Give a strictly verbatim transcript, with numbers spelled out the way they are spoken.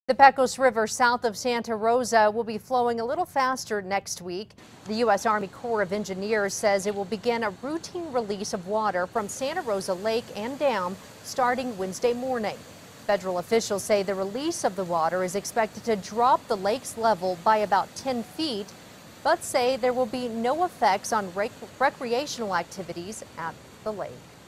The Pecos River south of Santa Rosa will be flowing a little faster next week. The U S Army Corps of Engineers says it will begin a routine release of water from Santa Rosa Lake and Dam starting Wednesday morning. Federal officials say the release of the water is expected to drop the lake's level by about ten feet, but say there will be no effects on rec- recreational activities at the lake.